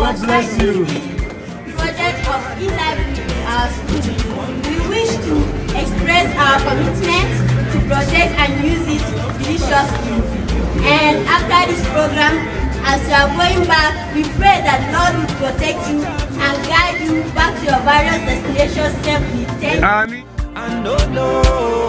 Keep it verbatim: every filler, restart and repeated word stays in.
God bless you. Project of e-life with our school. We wish to express our commitment to protect and use it deliciously. And after this program, as you are going back, we pray that Lord will protect you and guide you back to your various destinations safely. Thank you. Amen.